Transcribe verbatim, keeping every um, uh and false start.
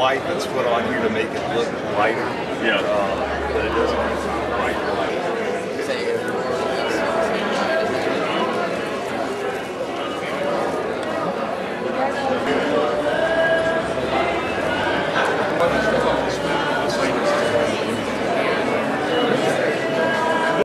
white that's put on here to make it look lighter. Yeah. Uh, but it doesn't look white.